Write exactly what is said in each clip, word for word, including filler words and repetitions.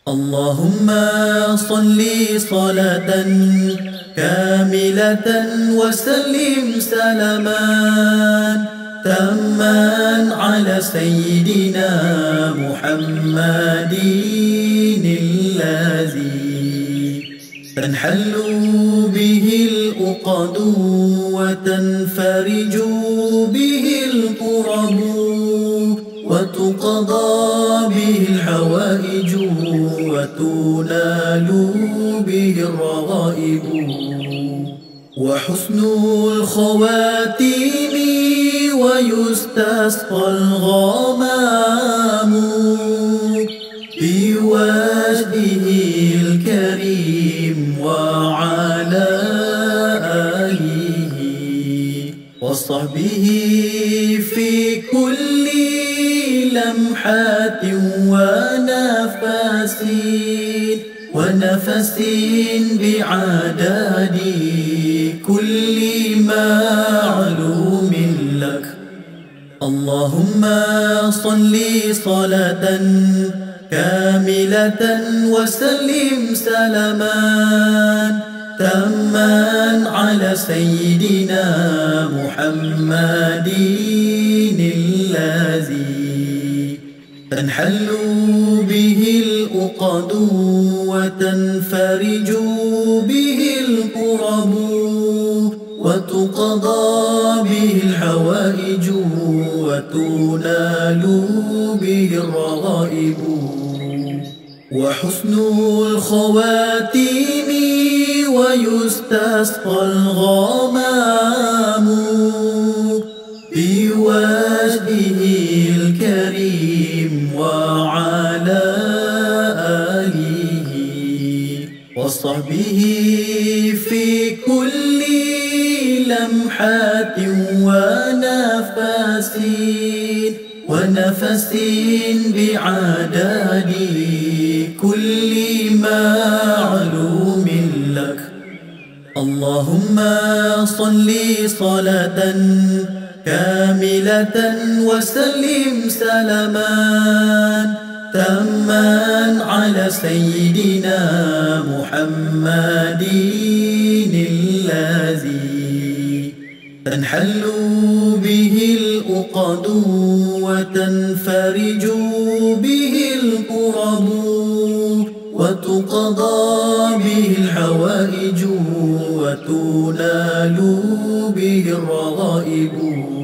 اللهم صل صلاة كاملة وسلم سلاما تاما على سيدنا محمد الذي تنحل به العقد وتنفرج به الكرب وتقضى به الحوائج وتنال به الرغائب وحسن الخواتيم ويستسقى الغمام بوجهه الكريم وعلى آله وصحبه في كل لمحات ونفس ونفس بعدد كل معلوم لك. اللهم صل صلاة كاملة وسلم سلاما تاما على سيدنا محمد الذي تنحل به العقد وتنفرج به الكرب وتقضى به الحوائج وتنال به الرغائب وحسن الخواتيم ويستسقى الغمام بوجهه الكريم وعلى آله وصحبه في كل لمحات ونفس ونفس بعدد كل معلوم لك. اللهم صل صلاة كاملة وسلم سلاما تاما على سيدنا محمد الذي تنحل به العقد وتنفرج به الكرب وتقضى به الحوائج وتنال به الرغائب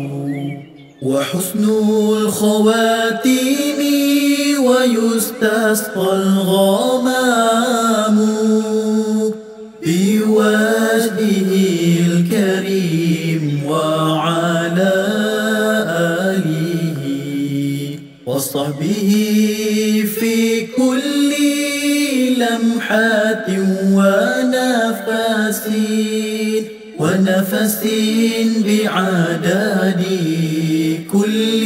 وحسن الخواتيم ويستسقى الغمام بوجهه الكريم وعلى آله وصحبه في كل لمحات ونفس ونفس بعدد كل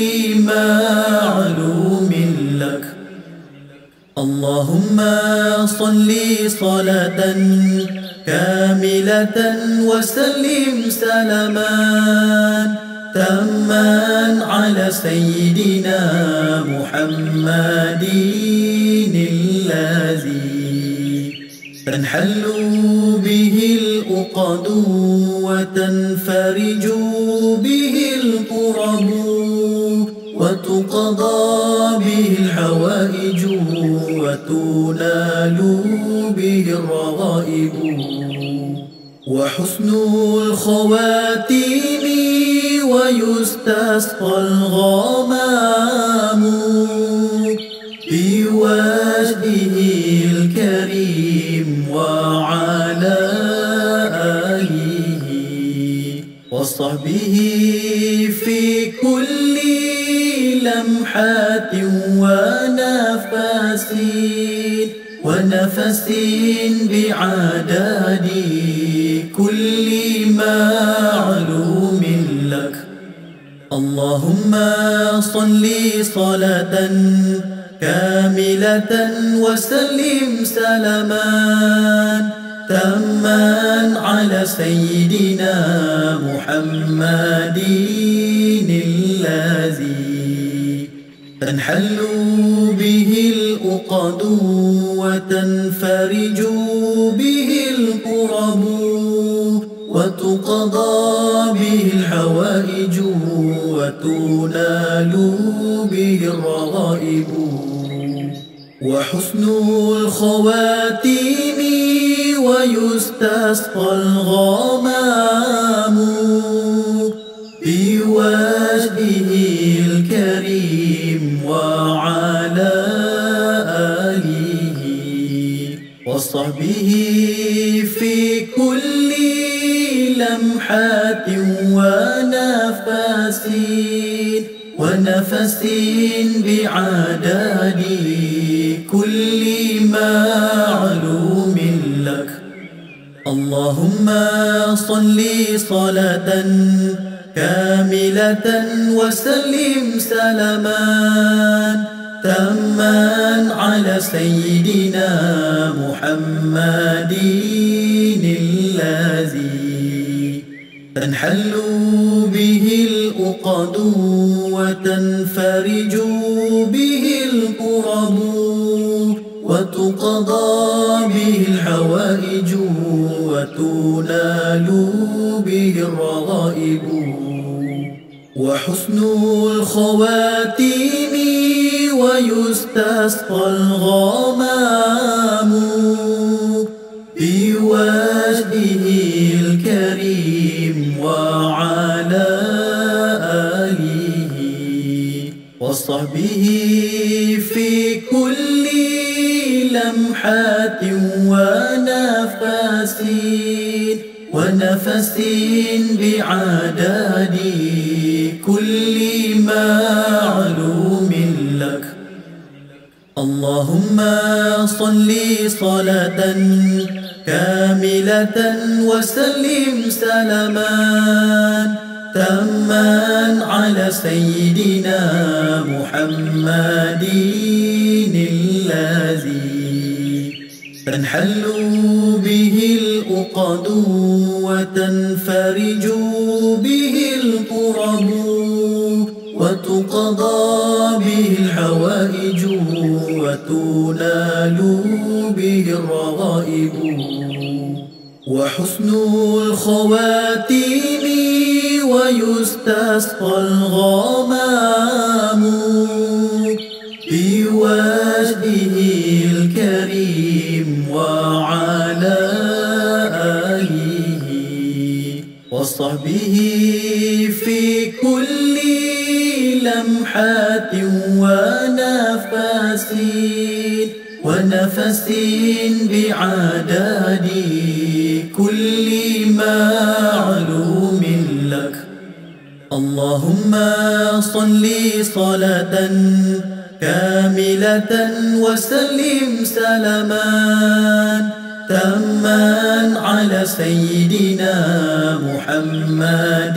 معلوم لك. اللهم صل صلاة كاملة وسلم سلاما تاما على سيدنا محمد الذي تنحل به العقد وتنفرج به الكرب وتقضى به الحوائج وتنال به الرغائب وحسن الخواتيم ويستسقى الغمام بوجهه الكريم وعلى آله وصحبه في كل لمحات ونفس ونفس بعدد كل معلوم لك. اللهم صل صلاة كاملة وسلم سلاما تاما على سيدنا محمد الذي تنحل به الأقد وتنفرج به الكرب وتقضى به الحوائج وتنال به الرغائب وحسن الخواتيم ويستسقى الغمام بوجهه الكريم وعلى آله وصحبه في كل لمحة ونفس ونفس بعدد كل معلوم لك. اللهم صل صلاة كاملة وسلم سلاما تاما على سيدنا محمد الذي تنحل به الأقد وتنفرج به الكرب وتقضى به الحوائج وتنال به الرغائب وحسن الخواتيم ويستسقى الغمام بوجهه الكريم وعلى آله وصحبه في كل لمحة ونفس ونفس بعدد كل معلوم لك. اللهم صل صلاة كاملة وسلم سلاما تاما على سيدنا محمد الذي تنحل به الأقد وتنفرج به الكرب وتقضى به الحوائج وتنال به الرغائب وحسن الخواتيم ويستسقى الغمام بوجهه الكريم وعلى آله وصحبه في كل لمحة ونفس ونفس بعدد كل معلوم لك. اللهم صل صلاة كاملة وسلم سلاما تاما على سيدنا محمد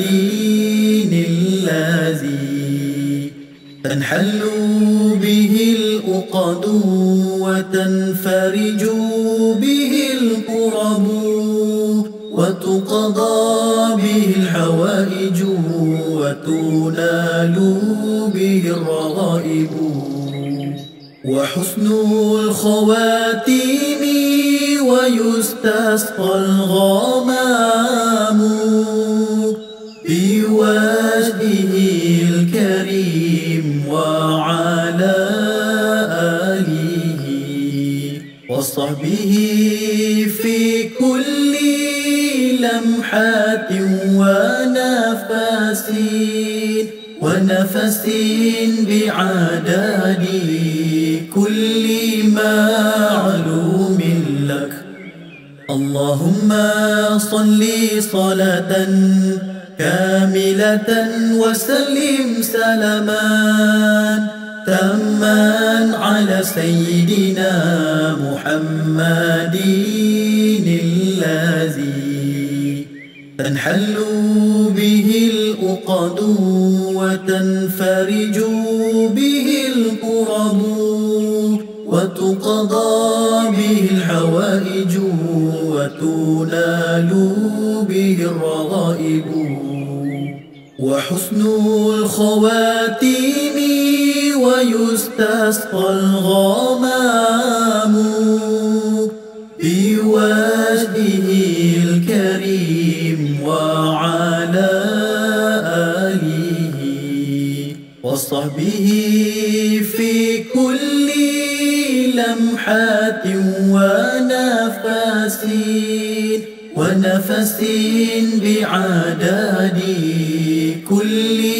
الذي تنحل به الأقد وتنفرج به الكرب وتقضى به الحوائج وتنال به الرغائب وحسن الخواتيم ويستسقى الغمام بوجهه الكريم وعلى آله وصحبه في كل لمحة ونفس ونفس بعدد كل معلوم لك. اللهم صل صلاة كاملة وسلم سلاما تاما على سيدنا محمد الذي تنحل به الأقد وتنفرج به الكرب وتقضى به الحوائج وتنال به الرغائب وحسن الخواتيم ويستسقى الغمام بوجهه الكريم وعلى آله وصحبه في كل لمحة ونفس ونفس بعدد كل